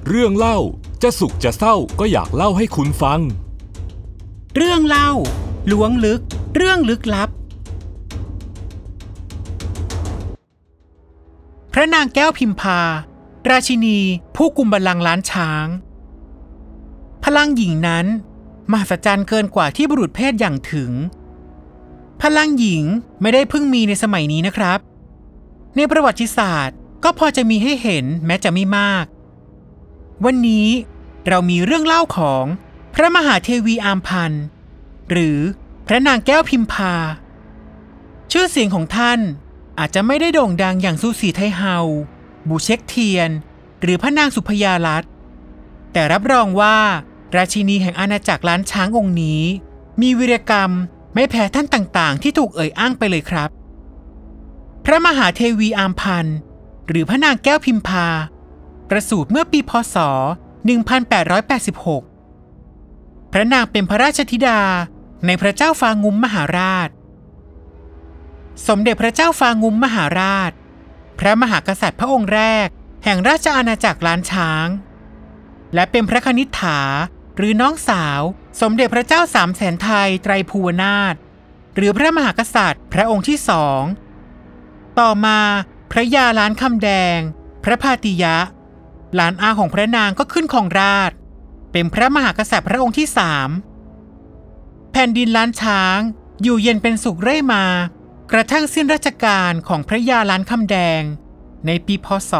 เรื่องเล่าจะสุขจะเศร้าก็อยากเล่าให้คุณฟังเรื่องเล่าล้วงลึกเรื่องลึกลับพระนางแก้วพิมพาราชินีผู้กุมบัลลังก์ล้านช้างพลังหญิงนั้นมหัศจรรย์เกินกว่าที่บุรุษเพศอย่างถึงพลังหญิงไม่ได้เพิ่งมีในสมัยนี้นะครับในประวัติศาสตร์ก็พอจะมีให้เห็นแม้จะไม่มากวันนี้เรามีเรื่องเล่าของพระมหาเทวีอามพันธ์หรือพระนางแก้วพิมพาชื่อเสียงของท่านอาจจะไม่ได้โด่งดังอย่างซูสีไทเฮาบูเช็คเทียนหรือพระนางสุพยาลัตน์แต่รับรองว่าราชินีแห่งอาณาจักรล้านช้างองค์นี้มีวีรกรรมไม่แพ้ท่านต่างๆที่ถูกเอ่ยอ้างไปเลยครับพระมหาเทวีอามพันธ์หรือพระนางแก้วพิมพาประสูติเมื่อปีพ.ศ. 1886พระนางเป็นพระราชธิดาในพระเจ้าฟางุ้มมหาราชสมเด็จพระเจ้าฟางุ้มมหาราชพระมหากษัตริย์พระองค์แรกแห่งราชอาณาจักรล้านช้างและเป็นพระคณิษฐาหรือน้องสาวสมเด็จพระเจ้าสามแสนไทยไตรภูวนาถหรือพระมหากษัตริย์พระองค์ที่สองต่อมาพระยาล้านคำแดงพระพาติยะหลานอาของพระนางก็ขึ้นครองราชย์เป็นพระมหากษัตริย์พระองค์ที่สามแผ่นดินล้านช้างอยู่เย็นเป็นสุขเรื่อยมากระทั่งสิ้นราชการของพระยาล้านคำแดงในปีพ.ศ.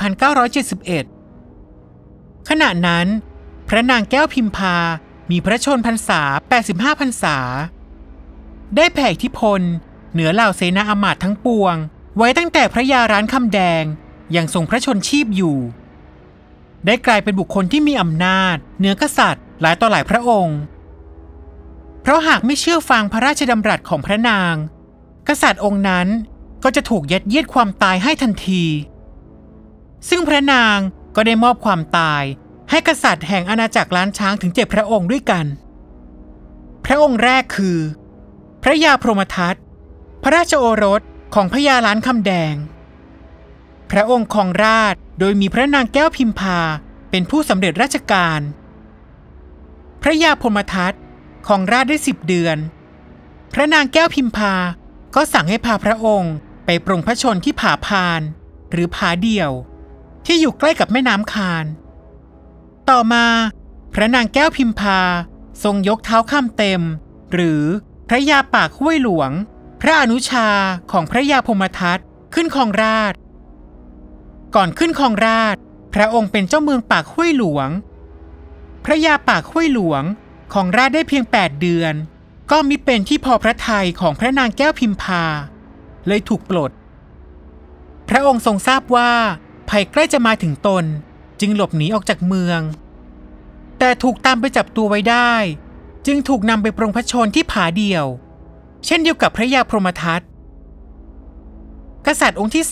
1971ขณะนั้นพระนางแก้วพิมพามีพระชนพรรษา85พรรษาได้แผ่อิทธิพลเหนือเหล่าเสนาอมาตย์ทั้งปวงไว้ตั้งแต่พระยาล้านคำแดงยังทรงพระชนชีพอยู่ได้กลายเป็นบุคคลที่มีอำนาจเหนือกษัตริย์หลายต่อหลายพระองค์เพราะหากไม่เชื่อฟังพระราชดำรัสของพระนางกษัตริย์องค์นั้นก็จะถูกยัดเยียดความตายให้ทันทีซึ่งพระนางก็ได้มอบความตายให้กษัตริย์แห่งอาณาจักรล้านช้างถึง7พระองค์ด้วยกันพระองค์แรกคือพระยาพรหมทัตพระราชโอรสของพระยาล้านคำแดงพระองค์ครองราชย์โดยมีพระนางแก้วพิมพาเป็นผู้สำเร็จราชการพระยาพรหมทัตครองราชย์ได้10 เดือนพระนางแก้วพิมพาก็สั่งให้พาพระองค์ไปปรงพระชนที่ผาพานหรือผาเดี่ยวที่อยู่ใกล้กับแม่น้ำคานต่อมาพระนางแก้วพิมพาทรงยกเท้าข้ามเต็มหรือพระยาปากห้วยหลวงพระอนุชาของพระยาพรหมทัตขึ้นครองราชย์ก่อนขึ้นครองราชย์พระองค์เป็นเจ้าเมืองปากห้วยหลวงพระยาปากห้วยหลวงครองราชย์ได้เพียง8 เดือนก็มิเป็นที่พอพระทัยของพระนางแก้วพิมพาเลยถูกปลดพระองค์ทรงทราบว่าภัยใกล้จะมาถึงตนจึงหลบหนีออกจากเมืองแต่ถูกตามไปจับตัวไว้ได้จึงถูกนำไปปรงพระชนที่ผาเดี่ยวเช่นเดียวกับพระยาพรหมทัตกษัตริย์องค์ที่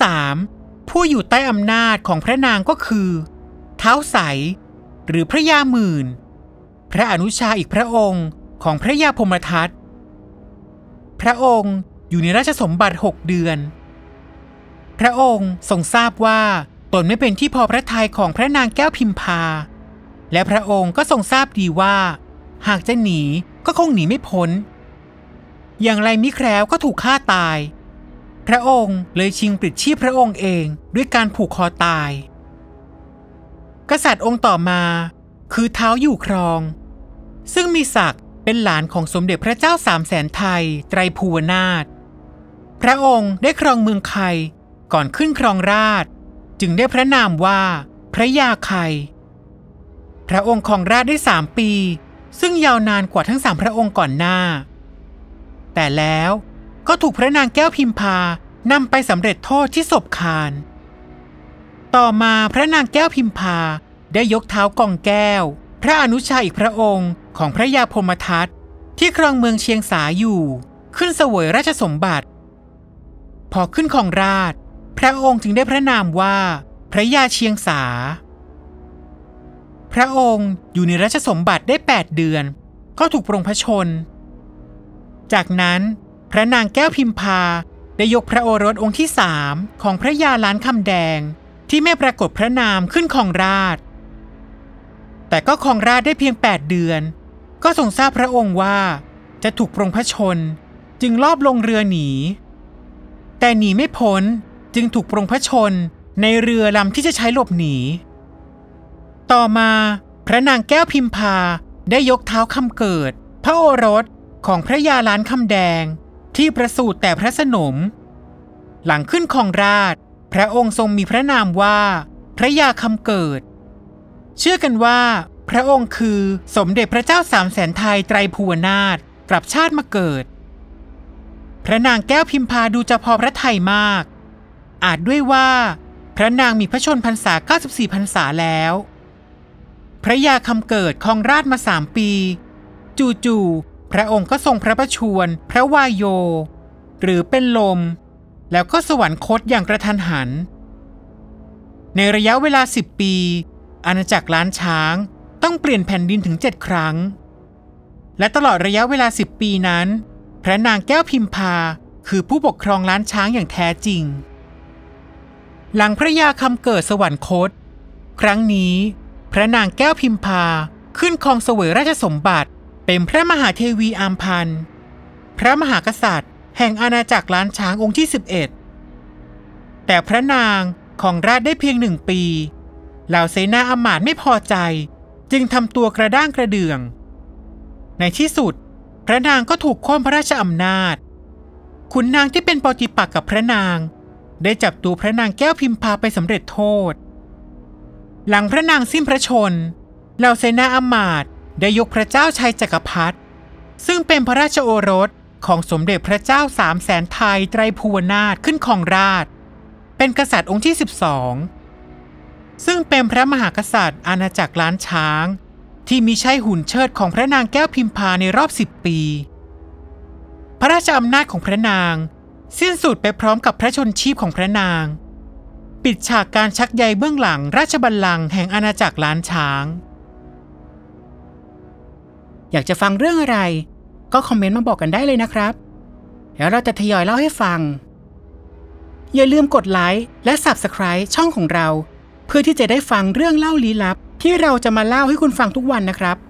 3ผู้อยู่ใต้อำนาจของพระนางก็คือท้าวใสหรือพระยาหมื่นพระอนุชาอีกพระองค์ของพระยาพรหมทัตพระองค์อยู่ในราชสมบัติ6 เดือนพระองค์ทรงทราบว่าตนไม่เป็นที่พอพระทัยของพระนางแก้วพิมพาและพระองค์ก็ทรงทราบดีว่าหากจะหนีก็คงหนีไม่พ้นอย่างไรมิแคล้วก็ถูกฆ่าตายพระองค์เลยชิงปลิดชีพพระองค์เองด้วยการผูกคอตายกษัตริย์องค์ต่อมาคือท้าวอยู่ครองซึ่งมีศักดิ์เป็นหลานของสมเด็จพระเจ้าสามแสนไทยไตรภูวนาถพระองค์ได้ครองเมืองไคก่อนขึ้นครองราชย์จึงได้พระนามว่าพระยาไคพระองค์ครองราชย์ได้3 ปีซึ่งยาวนานกว่าทั้ง3พระองค์ก่อนหน้าแต่แล้วก็ถูกพระนางแก้วพิมพานำไปสำเร็จโทษที่ศพคานต่อมาพระนางแก้วพิมพาได้ยกเท้ากองแก้วพระอนุชาอีกพระองค์ของพระยาพรหมทัตที่ครองเมืองเชียงสาอยู่ขึ้นเสวยราชสมบัติพอขึ้นครองราชย์พระองค์จึงได้พระนามว่าพระยาเชียงสาพระองค์อยู่ในราชสมบัติได้8 เดือนก็ถูกปรงพระชนจากนั้นพระนางแก้วพิมพาได้ยกพระโอรสองค์ที่3ของพระยาล้านคำแดงที่ไม่ปรากฏพระนามขึ้นครองราชย์แต่ก็ครองราชย์ได้เพียง8 เดือนก็ทรงทราบพระองค์ว่าจะถูกปรงพระชนจึงลอบลงเรือหนีแต่หนีไม่พ้นจึงถูกปรงพระชนในเรือลำที่จะใช้หลบหนีต่อมาพระนางแก้วพิมพาได้ยกเท้าคำเกิดพระโอรสของพระยาล้านคำแดงที่ประสูติแต่พระสนมหลังขึ้นครองราชย์พระองค์ทรงมีพระนามว่าพระยาคำเกิดเชื่อกันว่าพระองค์คือสมเด็จพระเจ้า300,000 ไทยไตรภูวนาถกลับชาติมาเกิดพระนางแก้วพิมพาดูจะพอพระทัยมากอาจด้วยว่าพระนางมีพระชนพรรษา94 พรรษาแล้วพระยาคำเกิดครองราชย์มา3 ปีจู่ๆพระองค์ก็ทรงพระประชวรพระวายโยหรือเป็นลมแล้วก็สวรรคตอย่างกระทันหันในระยะเวลา10 ปีอาณาจักรล้านช้างต้องเปลี่ยนแผ่นดินถึง7 ครั้งและตลอดระยะเวลา10 ปีนั้นพระนางแก้วพิมพาคือผู้ปกครองล้านช้างอย่างแท้จริงหลังพระยาคำเกิดสวรรคตครั้งนี้พระนางแก้วพิมพาขึ้นครองเสวยราชสมบัติเป็นพระมหาเทวีอามพันธ์พระมหากษัตริย์แห่งอาณาจักรล้านช้างองค์ที่11แต่พระนางของราชได้เพียง1 ปีเหล่าเสนาอำมาตย์ไม่พอใจจึงทำตัวกระด้างกระเดื่องในที่สุดพระนางก็ถูกโค่นพระราชอำนาจขุนนางที่เป็นปฏิปักษ์กับพระนางได้จับตัวพระนางแก้วพิมพาไปสำเร็จโทษหลังพระนางสิ้นพระชนเหล่าเสนาอำมาตย์ได้ยกพระเจ้าชัยจักรพรรดิซึ่งเป็นพระราชโอรสของสมเด็จพระเจ้า300,000 ไทยไตรภูวนาถขึ้นครองราชย์เป็นกษัตริย์องค์ที่12ซึ่งเป็นพระมหากษัตริย์อาณาจักรล้านช้างที่มิใช่หุ่นเชิดของพระนางแก้วพิมพาในรอบ10 ปีพระราชอำนาจของพระนางสิ้นสุดไปพร้อมกับพระชนชีพของพระนางปิดฉากการชักใยเบื้องหลังราชบัลลังก์แห่งอาณาจักรล้านช้างอยากจะฟังเรื่องอะไรก็คอมเมนต์มาบอกกันได้เลยนะครับแล้วเราจะทยอยเล่าให้ฟังอย่าลืมกดไลค์และ Subscribe ช่องของเราเพื่อที่จะได้ฟังเรื่องเล่าลี้ลับที่เราจะมาเล่าให้คุณฟังทุกวันนะครับ